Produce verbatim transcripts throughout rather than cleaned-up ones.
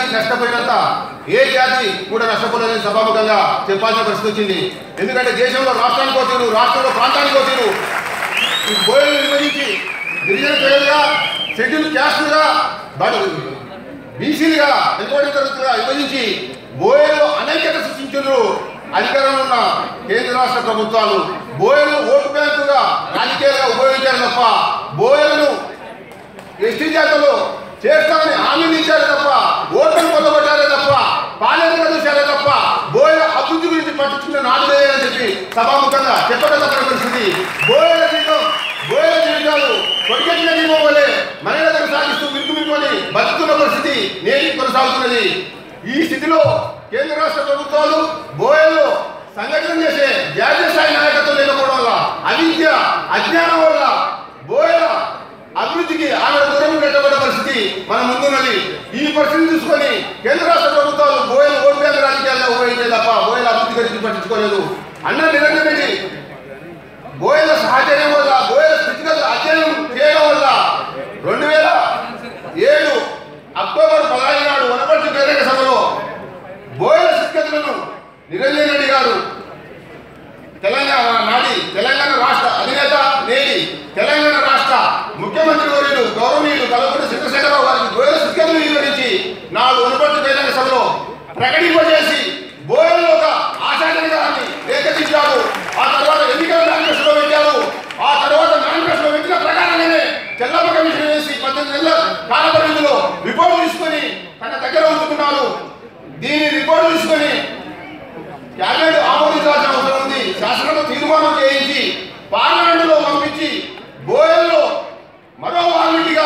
జాతి నష్టపోయినంత ఏ జాతి కూడా నష్టపోలేదని సభాముఖంగా చెప్పాల్సిన పరిస్థితి వచ్చింది. ఎందుకంటే దేశంలో రాష్ట్రానికి తీరు, రాష్ట్రంలో ప్రాంతానికి తీరు ఈ బోయలు విభజించి గిరిజన ప్రజలుగా, షెడ్యూల్ క్యాస్టులుగా, బీసీలుగా, వెనుకబడిన తరగతులుగా విభజించి బోయలు అనైక్యత సృష్టించారు. అధికారంలో ఉన్న కేంద్ర రాష్ట్ర ప్రభుత్వాలు బోయలు ఓటు బ్యాంకుగా రాజకీయాలుగా ఉపయోగించారు తప్ప బోయలను ఎస్టీ జాతలో చేస్తామని హామీలు ఇచ్చారే తప్ప ఓట్లను పొందబట్టారే తప్ప పాలన చూశారే తప్ప బోయల అభివృద్ధి గురించి పట్టించుకున్న నాడు లేదని చెప్పి సభాముఖంగా చెప్పడం తప్పని పరిస్థితి. బోయల జీవితం బోయల జీవితాలు కొడికెట్టిన జీవం వల్లే మహిళలను సాగిస్తూ మిరుకుమిరుకొని బతుకున్న పరిస్థితి నేటి కొనసాగుతున్నది. ఈ స్థితిలో కేంద్ర రాష్ట్ర ప్రభుత్వాలు బోయల్లో సంఘటన చేసే జాతీయ స్థాయి నాయకత్వం లేకపోవడం వల్ల, అవిద్య అజ్ఞానం వల్ల బోయల అభివృద్ధికి ఆమె దూరం పెట్టబడ్డ పరిస్థితి మన ముందున్నది. ఈ పరిస్థితిని చూసుకొని కేంద్ర రాష్ట్ర ప్రభుత్వాలు బోయల ఓటు బ్యాంక్ రాజకీయాల్లో ఉపయోగించే తప్ప బోయల అభివృద్ధి గురించి పట్టించుకోలేదు. అన్న నిరంజన్ రెడ్డి బోయల సహచర్యం వల్ల, బోయల స్థితిగతులు అధ్యయనం చేయడం వల్ల రెండు వేల ఏడు అక్టోబర్ పదహైదు నాడు వనపర్తి బహిరంగ సభలో బోయల స్థితిగతులను నిరంజన్ రెడ్డి గారు తెలంగాణ నాటి తెలంగాణ రాష్ట్ర అధినేత, నేటి తెలంగాణ రాష్ట్ర ముఖ్యమంత్రి వర్యులు గౌరవనీయులు కల్వకుంట్ల చంద్రశేఖరరావు గారికి బోయల స్థితిగతులు వివరించి నాడు వనపర్తి బహిరంగ సభలో ప్రకటింపజేసి బోయల్లో ఒక ఆశాజనకాన్ని రేకెత్తించారు. ఆ తర్వాత ఎన్నికల మేనిఫెస్టోలో పెట్టారు. ఆ తర్వాత మేనిఫెస్టోలో పెట్టిన ప్రకారంగానే తెల్లమ్మ కమిషన్ వేసి పద్దెనిమిది నెలల కాల పరిధిలో రిపోర్ట్ తీసుకొని తన దగ్గర ఉంచుకున్నారు. దీని రిపోర్ట్ తీసుకొని క్యాబినెట్ ఆమోదించాల్సిన అవసరం ఉంది. శాసనంలో తీర్మానం చేయించి పార్లమెంటులో పంపించి బోయల్లో మరో వాల్మీకిగా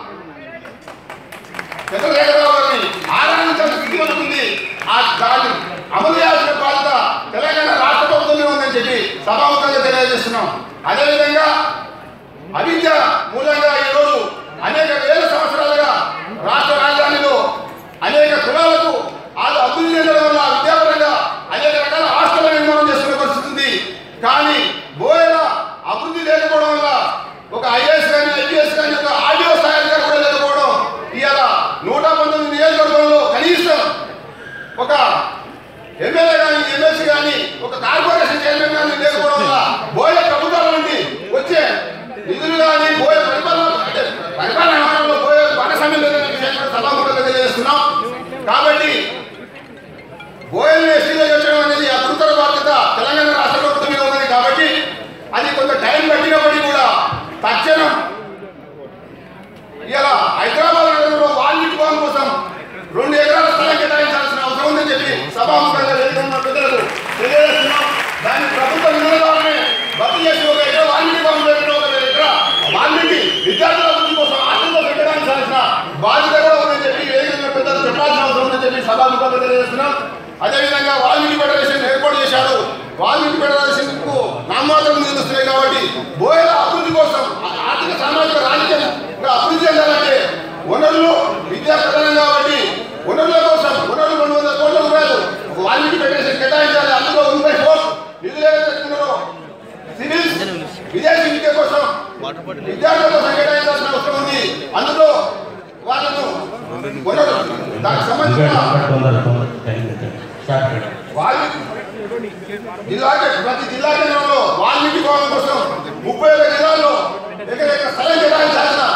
చంద్రశేఖరరావు గారిని ఆరాధించాల్సిన స్థితి ఉంది. ఆ దాన్ని అమలు చేయాల్సిన బాధ్యత తెలంగాణ రాష్ట్ర ప్రభుత్వమే ఉందని చెప్పి సభాముఖంగా తెలియజేస్తున్నాం. అదేవిధంగా అవిద్య మూలంగా ఈరోజు అనేక వేల సంవత్సరాలుగా రాష్ట్ర రాజధానిలో అనేక కులాలకు అది అభివృద్ధి చెందడం వల్ల విద్యాపరంగా అనేక రకాల హాస్టల్ నిర్మాణం చేసుకునే పరిస్థితి ఉంది. కానీ బోయల అభివృద్ధి లేకపోవడం వల్ల ఒక ఐఏఎస్ కానీ, ఐపీఎస్ కానీ, ఒక ఆర్డీఓ స్థాయి అధికారి కూడా లేకపోవడం, ఇవాళ నూట పంతొమ్మిది నియోజకవర్గంలో కనీసం ఒక ఎమ్మెల్యే కానీ, ఎమ్మెల్సీ కానీ, ఒక కార్పొరేషన్ చైర్మన్ కానీ లేకపోవడం వల్ల బోయల ప్రభుత్వాల నుండి వచ్చే నిధులు కానీ బోయ పరిపాలన పరిపాలన వ్యవహారంలో బోయ భాగస్వామ్యం లేదని విషయాన్ని సభాముఖంగా తెలియజేస్తున్నాం. కాబట్టి బోయల్ని ఎస్టీలో చేర్చడం అనేది ఆ గురుతర బాధ్యత తెలంగాణ రాష్ట్ర ప్రభుత్వం మీద ఉన్నది. కాబట్టి అది కొంత టైం పట్టినప్పటికీ కూడా తక్షణం ఇలా హైదరాబాద్ నగరంలో వాల్మీకి భవన్ కోసం రెండు ఎకరాల స్థలం కేటాయించాల్సిన అవసరం ఉందని చెప్పి సభాముఖంగా పెద్దలకు తెలియజేస్తున్నాం. దాన్ని ప్రభుత్వ నిధులనే భర్తీ చేసి ఒక ఎకరా వాల్మీకి భవన్ పెట్టడం, ఒక ఎకరా వాల్మీకి విద్యార్థుల అభివృద్ధి కోసం ఆటల్లో కేటాయించాల్సిన బాధ్యత కూడా ఉందని చెప్పి వేదిక పెద్దలు చెప్పాల్సిన అవసరం ఉందని చెప్పి సభాముఖంగా తెలియజేస్తున్నాం. అదేవిధంగా వాల్మీకి ఫెడరేషన్ ఏర్పాటు చేశారు. వాల్మీకి ఫెడరేషన్ కు నామమాత్రం నిధులు వస్తున్నాయి. కాబట్టి బోయల అభివృద్ధి కోసం, ఆర్థిక సామాజిక రాజకీయంగా అభివృద్ధి చెందాలంటే వనరులు విద్యా ప్రధానం కాబట్టి వనరుల కోసం వనరులు రెండు వందల కోట్ల రూపాయలు వాల్మీకి ఫెడరేషన్ కేటాయించాలి. అందులో ముప్పై కోట్లు నిధులు ఏదైతున్నారో సివిల్ విదేశీ విద్య కోసం విద్యార్థుల కోసం కేటాయించాల్సిన అవసరం ఉంది. అందులో వాళ్ళను వనరులు దానికి సంబంధించిన జిల్లా ప్రతి జిల్లా కేంద్రంలో వాల్మీకి భవనం కోసం ముప్పై ఒక్క జిల్లాల్లో ఎకరెక స్థలం కేటాయించాల్సిన